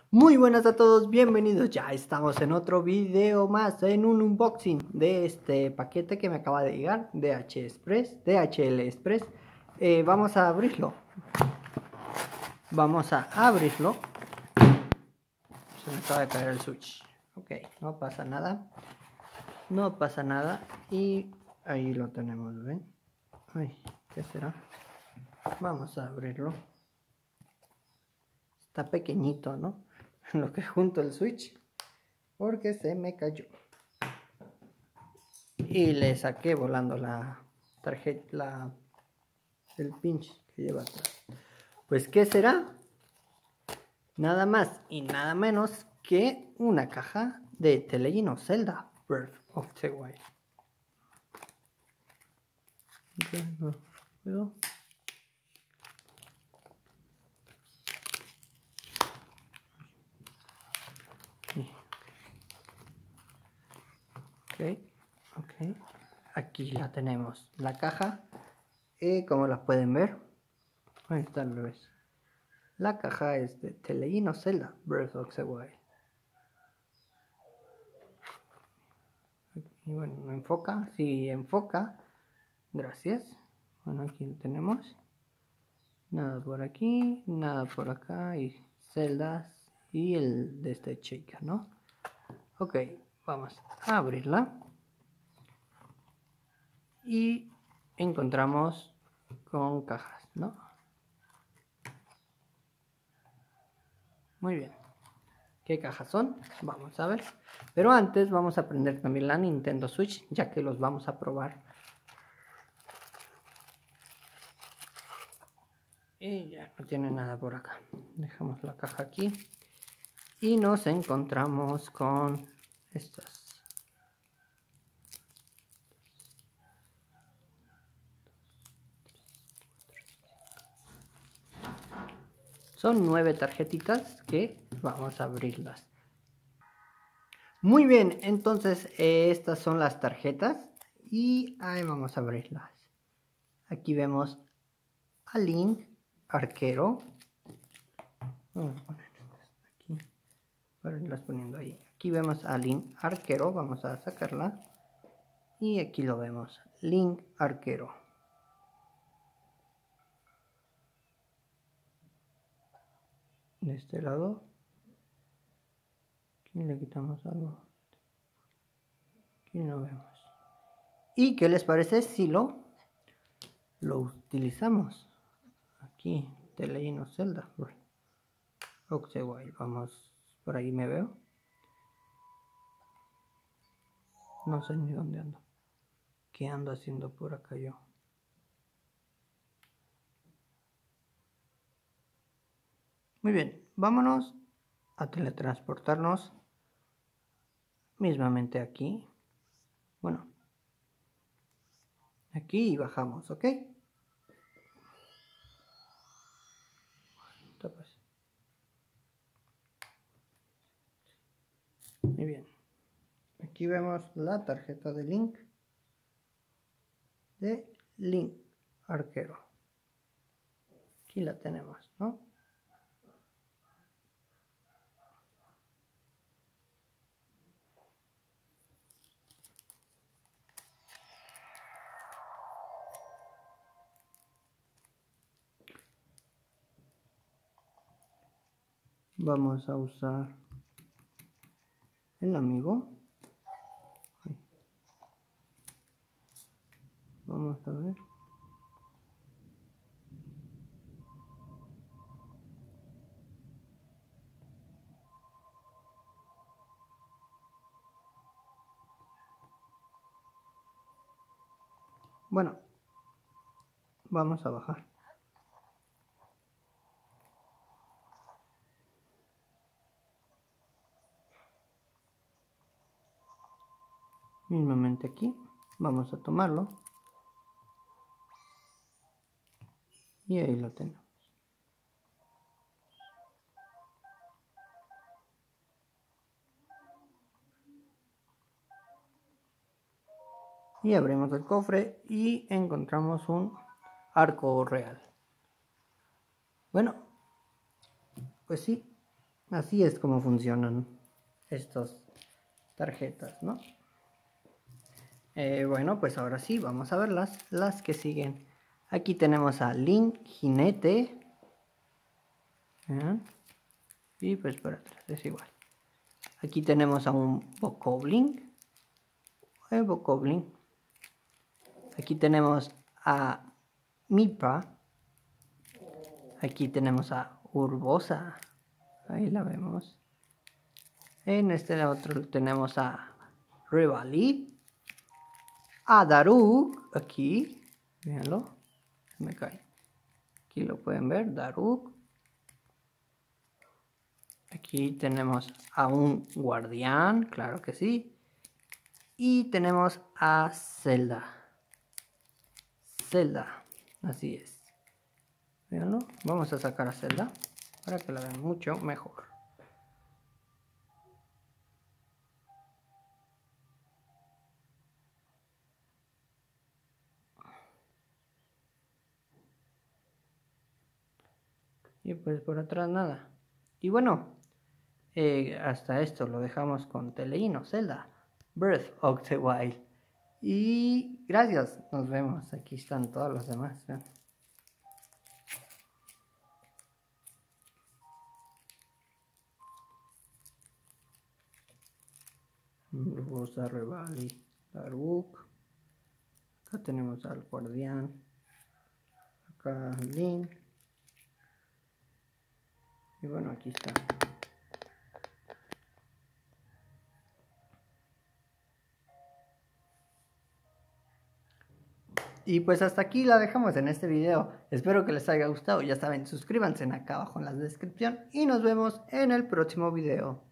Muy buenas a todos, bienvenidos. Ya estamos en otro video más, en un unboxing de este paquete que me acaba de llegar, DHL Express. Vamos a abrirlo. Se me acaba de caer el switch. Ok, no pasa nada. No pasa nada. Y ahí lo tenemos, ¿ven? Ay, ¿qué será? Vamos a abrirlo. Está pequeñito, ¿no? En lo que junto el switch, porque se me cayó. Y le saqué volando la tarjeta, el pinch que lleva atrás. Pues, ¿qué será? Nada más y nada menos que una caja de The Legend of Zelda Breath of the Wild. Ok. Aquí la tenemos, la caja. Como la pueden ver, ahí está al revés. La caja es de The Legend of Zelda Breath of the Wild. Y bueno, no enfoca, sí enfoca. Gracias. Bueno, aquí lo tenemos. Nada por aquí, nada por acá. Y celdas y el de este shaker, ¿no? Ok, vamos a abrirla. Y encontramos con cajas, ¿no? Muy bien. ¿Qué cajas son? Vamos a ver. Pero antes vamos a aprender también la Nintendo Switch, ya que los vamos a probar. Y ya no tiene nada por acá. Dejamos la caja aquí. Y nos encontramos con estas. Son 9 tarjetitas que vamos a abrirlas. Muy bien, entonces estas son las tarjetas y ahí vamos a abrirlas. Aquí vemos a Link, arquero. Vamos a poner aquí para irlas poniendo ahí. Aquí vemos a Link, arquero. Vamos a sacarla. Y aquí lo vemos, Link, arquero. De este lado. Aquí le quitamos algo. Aquí no vemos. ¿Y qué les parece si lo utilizamos? Aquí, The Legend of Zelda. Vamos, por ahí me veo. No sé ni dónde ando. ¿Qué ando haciendo por acá yo? Muy bien, vámonos a teletransportarnos mismamente aquí. Bueno, aquí y bajamos, ¿ok? Muy bien. Aquí vemos la tarjeta de Link. Arquero. Aquí la tenemos, ¿no? Vamos a usar el amigo. Vamos a ver. Bueno, vamos a bajar. Mismamente aquí, vamos a tomarlo. Y ahí lo tenemos. Y abrimos el cofre y encontramos un arco real. Bueno, pues sí, así es como funcionan estas tarjetas, ¿no? Bueno, pues ahora sí, vamos a ver las que siguen. Aquí tenemos a Link, Jinete. Y pues por atrás es igual. Aquí tenemos a un Bokoblin. Bokoblin. Aquí tenemos a Mipa. Aquí tenemos a Urbosa. Ahí la vemos. En este otro tenemos a Revali. A Daruk. Aquí. Véanlo. Me cae. Aquí lo pueden ver. Daruk. Aquí tenemos a un guardián. Claro que sí. Y tenemos a Zelda. Zelda. Así es. Véanlo. Vamos a sacar a Zelda para que la vean mucho mejor. Y pues por atrás nada. Y bueno, hasta esto lo dejamos con Teleino, Zelda, Breath of the Wild. Y gracias, nos vemos. Aquí están todos los demás. Rosa, Revali, Daruk. Acá tenemos al guardián. Acá Link. Y bueno, aquí está. Y pues hasta aquí la dejamos en este video. Espero que les haya gustado. Ya saben, suscríbanse acá abajo en la descripción. Y nos vemos en el próximo video.